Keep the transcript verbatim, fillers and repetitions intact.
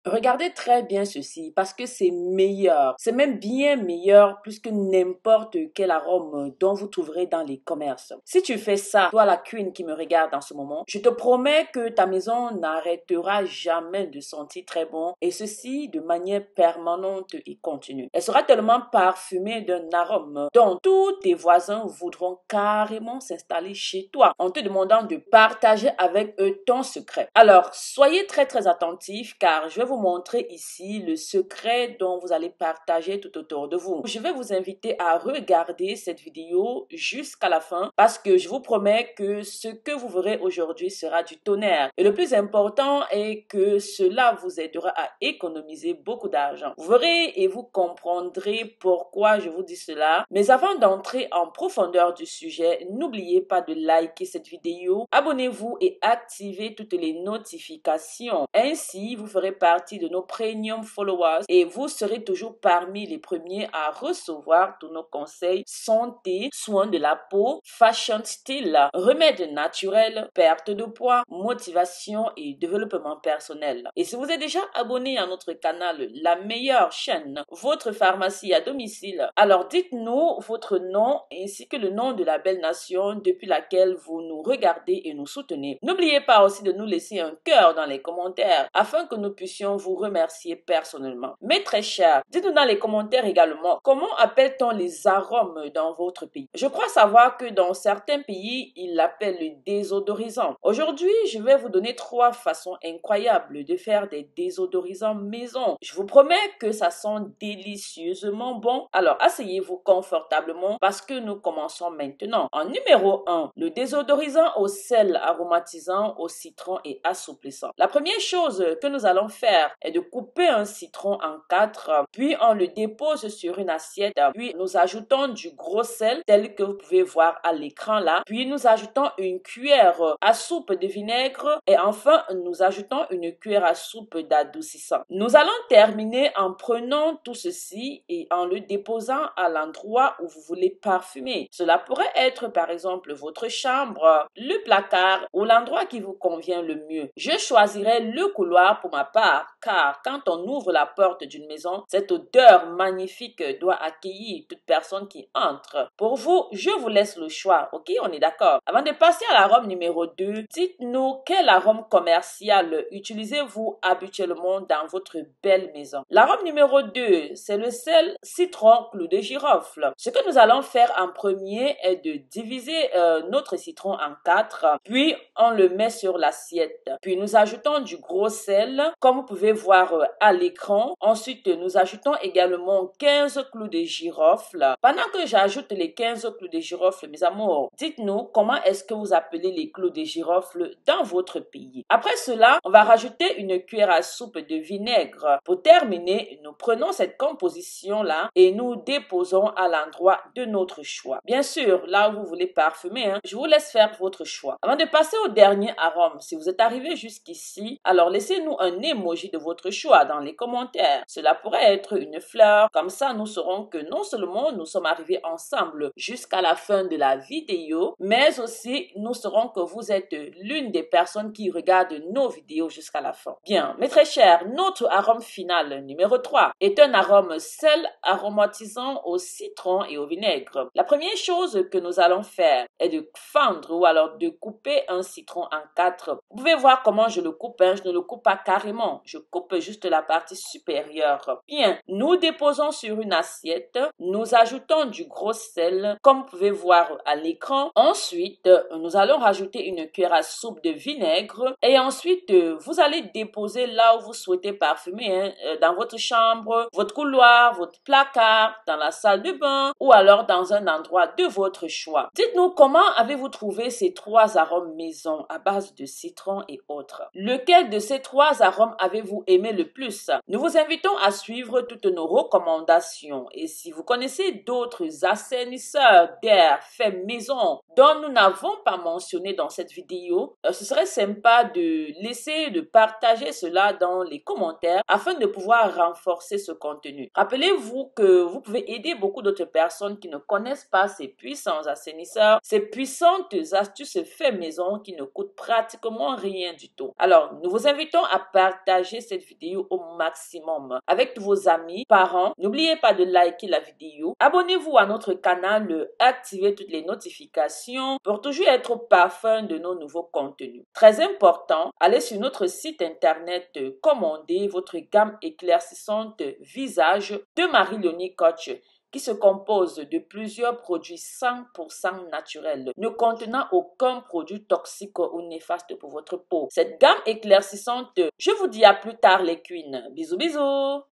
Regardez très bien ceci parce que c'est meilleur. C'est même bien meilleur plus que n'importe quel arôme dont vous trouverez dans les commerces. Si tu fais ça, toi la queen qui me regarde en ce moment, je te promets que ta maison n'arrêtera jamais de sentir très bon et ceci de manière permanente et continue. Elle sera tellement parfumée d'un arôme dont tous tes voisins voudront carrément s'installer chez toi en te demandant de partager avec eux ton secret. Alors, soyez très très attentifs car je vais vous montrer ici le secret dont vous allez partager tout autour de vous. Je vais vous inviter à regarder cette vidéo jusqu'à la fin parce que je vous promets que ce que vous verrez aujourd'hui sera du tonnerre. Et le plus important est que cela vous aidera à économiser beaucoup d'argent. Vous verrez et vous comprendrez pourquoi je vous dis cela. Mais avant d'entrer en profondeur du sujet, n'oubliez pas de liker cette vidéo, abonnez-vous et activez toutes les notifications. Ainsi, vous ferez partie de nos premium followers et vous serez toujours parmi les premiers à recevoir tous nos conseils santé, soins de la peau, fashion style, remèdes naturels, perte de poids, motivation et développement personnel. Et si vous êtes déjà abonné à notre canal, la meilleure chaîne, votre pharmacie à domicile, alors dites-nous votre nom ainsi que le nom de la belle nation depuis laquelle vous nous regardez et nous soutenez. N'oubliez pas aussi de nous laisser un cœur dans les commentaires afin que nous puissions vous remercier personnellement. Mes très chers, dites-nous dans les commentaires également, comment appelle-t-on les arômes dans votre pays? Je crois savoir que dans certains pays, ils l'appellent le désodorisant. Aujourd'hui, je vais vous donner trois façons incroyables de faire des désodorisants maison. Je vous promets que ça sent délicieusement bon. Alors, asseyez-vous confortablement parce que nous commençons maintenant. En numéro un, le désodorisant au sel aromatisant, au citron et assouplissant. La première chose que nous allons faire est de couper un citron en quatre, puis on le dépose sur une assiette, puis nous ajoutons du gros sel tel que vous pouvez voir à l'écran là, puis nous ajoutons une cuillère à soupe de vinaigre et enfin nous ajoutons une cuillère à soupe d'adoucissant. Nous allons terminer en prenant tout ceci et en le déposant à l'endroit où vous voulez parfumer. Cela pourrait être par exemple votre chambre, le placard ou l'endroit qui vous convient le mieux. Je choisirai le couloir pour ma part car quand on ouvre la porte d'une maison, cette odeur magnifique doit accueillir toute personne qui entre. Pour vous, je vous laisse le choix, ok? On est d'accord? Avant de passer à l'arôme numéro deux, dites-nous quel arôme commercial utilisez-vous habituellement dans votre belle maison? L'arôme numéro deux, c'est le sel, citron, clou de girofle. Ce que nous allons faire en premier est de diviser euh, notre citron en quatre, puis on le met sur l'assiette. Puis nous ajoutons du gros sel, comme vous pouvez voir euh, à l'écran. Ensuite, nous ajoutons également quinze clous de girofle. Pendant que j'ajoute les quinze clous de girofle, mes amours, dites-nous comment est-ce que vous appelez les clous de girofle dans votre pays. Après cela, on va rajouter une cuillère à soupe de vinaigre. Pour terminer, nous prenons cette composition-là et nous déposons à l'endroit de notre choix. Bien sûr, là où vous voulez parfumer, hein, je vous laisse faire votre choix. Avant de passer au dernier arôme, si vous êtes arrivé jusqu'ici, alors laissez-nous un emoji de votre choix dans les commentaires. Cela pourrait être une fleur. Comme ça, nous saurons que non seulement nous sommes arrivés ensemble jusqu'à la fin de la vidéo, mais aussi nous saurons que vous êtes l'une des personnes qui regardent nos vidéos jusqu'à la fin. Bien, mes très chers, notre arôme final numéro trois est un arôme sel aromatisant au citron et au vinaigre. La première chose que nous allons faire est de fendre ou alors de couper un citron en quatre. Vous pouvez voir comment je le coupe, hein? Je ne le coupe pas carrément, je coupe juste la partie supérieure. Bien, nous déposons sur une assiette, nous ajoutons du gros sel, comme vous pouvez voir à l'écran. Ensuite, nous allons rajouter une cuillère à soupe de vinaigre et ensuite, vous allez déposer là où vous souhaitez parfumer, hein? Dans votre chambre, votre couloir, votre placard, dans la salle de bain ou alors dans un endroit de votre choix. Dites-nous comment avez-vous trouvé ces trois arômes maison à base de citron et autres. Lequel de ces trois arômes avez-vous aimé le plus? Nous vous invitons à suivre toutes nos recommandations et si vous connaissez d'autres assainisseurs d'air faits maison dont nous n'avons pas mentionné dans cette vidéo, ce serait sympa de laisser, de partager cela dans les commentaires afin de pouvoir renforcer ce contenu. Rappelez-vous que vous pouvez aider beaucoup d'autres personnes qui ne connaissent pas ces puissants assainisseurs, ces puissantes astuces faits maison qui ne coûtent pratiquement rien du tout. Alors, nous vous invitons à partager partagez cette vidéo au maximum avec tous vos amis, parents. N'oubliez pas de liker la vidéo. Abonnez-vous à notre canal, activez toutes les notifications pour toujours être au parfum de nos nouveaux contenus. Très important, allez sur notre site internet, commandez votre gamme éclaircissante visage de Marie-Léonie Coach, qui se compose de plusieurs produits cent pour cent naturels, ne contenant aucun produit toxique ou néfaste pour votre peau. Cette gamme éclaircissante, je vous dis à plus tard les queens. Bisous bisous.